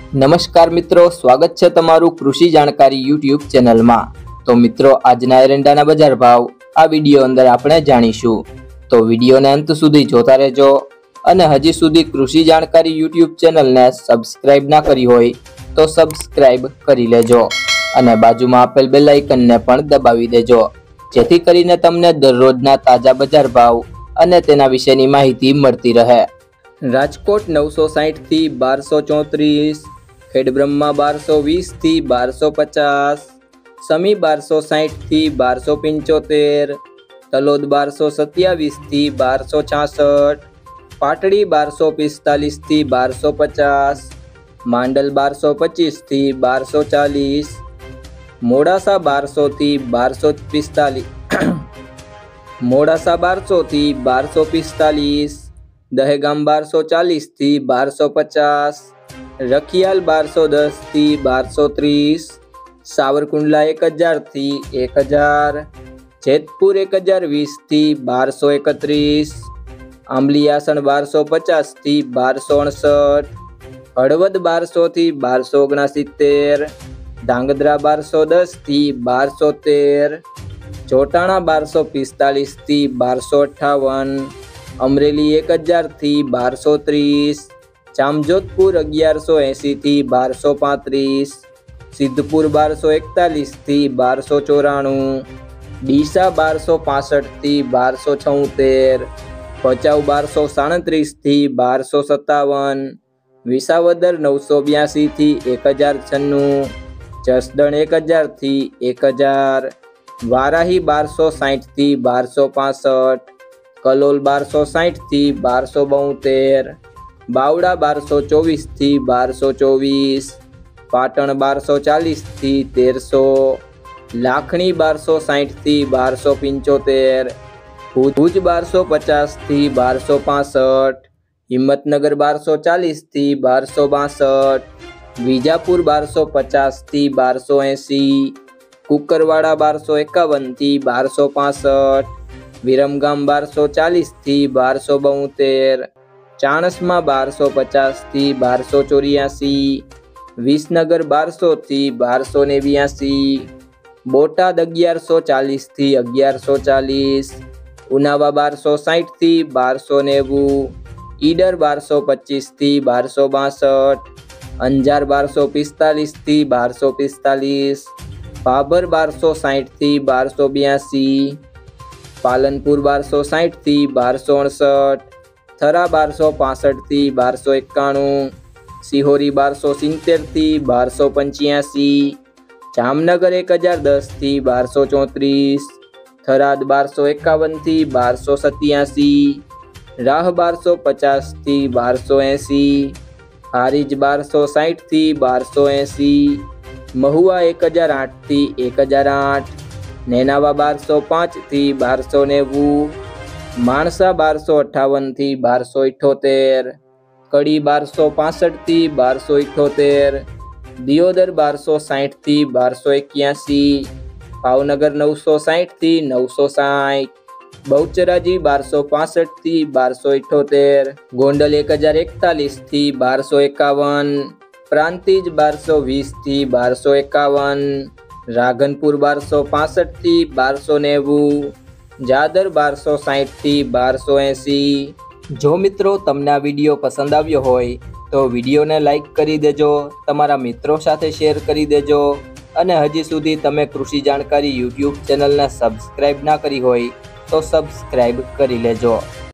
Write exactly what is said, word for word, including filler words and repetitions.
નમસ્કાર મિત્રો, સ્વાગત છે તમારું કૃષિ જાણકારી યુટ્યુબ ચેનલમાં। તો મિત્રો, આજના એરંડાના બજાર ભાવ આ વિડીયો અંદર આપણે જાણીશું, તો વિડીયોને અંત સુધી જોતા રહેજો। અને હજી સુધી કૃષિ જાણકારી યુટ્યુબ ચેનલને સબસ્ક્રાઇબ ના કરી હોય તો સબસ્ક્રાઇબ કરી લેજો અને બાજુમાં આપેલ બેલ આઇકનને પણ દબાવી દેજો, જેથી કરીને તમને દરરોજના તાજા બજાર ભાવ અને તેના વિશેની માહિતી મળતી રહે। રાજકોટ નવસો સાઠ થી બારસો ચોત્રીસ, ખેડબ્રહ્મા બારસો વીસ થી બારસો પચાસ, સમી બારસો સાઠ થી બારસો પંચોતેર, તલોદ બારસો સત્યાવીસ થી બારસો છાસઠ, પાટડી બારસો પિસ્તાલીસ થી બારસો પચાસ, માંડલ બારસો પચીસ થી બારસો ચાલીસ, મોડાસા બારસો થી બારસો પિસ્તાલીસ મોડાસા બારસો થી બારસો પિસ્તાલીસ, દહેગામ બારસો ચાલીસ થી બારસો પચાસ, રખિયાલ બારસો દસ થી બારસો ત્રીસ, સાવરકુંડલા એક હજાર થી એક હજાર, જેતપુર એક હજાર વીસ થી બારસો એકત્રીસ, આંબલિયાસણ બારસો પચાસ થી બારસો અડસઠ, હળવદ બારસો થી બારસો ઓગણસિત્તેર, ધાંગધ્રા બારસો દસ થી બારસો તેર, જોટાણા બારસો પિસ્તાલીસ થી બારસો અઠ્ઠાવન, અમરેલી એક હજાર થી બારસો ત્રીસ, જામજોધપુર અગિયારસો એંસી થી બારસો પાંત્રીસ, સિદ્ધપુર બારસો એકતાલીસ થી બારસો ચોરાણું, ડીસા બારસો પાસઠ થી બારસો છોતેર, ભચાઉ બારસો સાડત્રીસ થી બારસો સત્તાવન, વિસાવદર નવસો બ્યાસી થી એક હજાર છન્નું, જસદણ એક હજાર થી એક હજાર, વારાહી બારસો સાઠ થી બારસો પાસઠ, કલોલ બારસો સાઠ થી બારસો બોતેર, બાવડા બારસો ચોવીસ થી બારસો ચોવીસ, પાટણ બારસો ચાલીસ થી તેરસો, લાખણી બારસો સાઠ થી બારસો પંચોતેર, ભુજ બારસો પચાસ થી બારસો પાસઠ, હિંમતનગર બારસો ચાલીસ થી બારસો બાસઠ, વિજાપુર બારસો પચાસ થી બારસો એંસી, કુકરવાડા બારસો એકાવન થી બારસો પાસઠ, વિરમગામ બારસો ચાલીસ થી બારસો બોતેર, ચાણસમાં બારસો પચાસ થી બારસો ચોર્યાસી, વિસનગર બારસો થી બારસો નેવ્યાસી, બોટાદ અગિયારસો ચાલીસ થી અગિયારસો ચાલીસ, ઉનાવા બારસો સાઠ થી બારસો નેવું, ઈડર બારસો પચીસ થી બારસો બાસઠ, અંજાર બારસો પિસ્તાલીસ થી બારસો પિસ્તાલીસ, ભાભર બારસો સાઠ થી બારસો બ્યાસી, પાલનપુર બારસો સાઠ થી બારસો અડસઠ, થરા બારસો પાસઠ થી બારસો એકાણું, સિહોરી બારસો સિત્તેર થી બારસો પંચ્યાસી, જામનગર એક હજાર દસ થી બારસો ચોત્રીસ, થરાદ બારસો એકાવન થી બારસો સત્યાસી, રાહ બારસો પચાસ થી બારસો એંસી, હારીજ બારસો સાઠ થી બારસો એંસી, મહુવા એક હજાર આઠ થી એક હજાર આઠ, નેનાવા બારસો પાંચ થી બારસો નેવું, માણસા બારસો અઠ્ઠાવન થી બારસો ઇઠ્ઠોતેર, કડી બારસો પાસઠ થી બારસો ઇઠ્ઠોતેર, દિયોદર બારસો સાઠ થી બારસો એક્યાસી, ભાવનગર નવસો સાઠ થી નવસો સાઠ, બહુચરાજી બારસો પાસઠ થી બારસો ઇઠ્ઠોતેર, ગોંડલ એક હજાર એકતાલીસ થી બારસો એકાવન, પ્રાંતિજ બારસો વીસ થી બારસો એકાવન, રાધનપુર બારસો પાસઠ થી બારસો નેવું, જાદર બારસો સાઠ થી બારસો એંસી। જો મિત્રો તમને આ વિડીયો પસંદ આવ્યો હોય તો વિડીયોને લાઈક કરી દેજો, તમારા મિત્રો સાથે શેર કરી દેજો અને હજી સુધી તમે કૃષિ જાણકારી યુટ્યુબ ચેનલને સબસ્ક્રાઇબ ના કરી હોય તો સબસ્ક્રાઇબ કરી લેજો।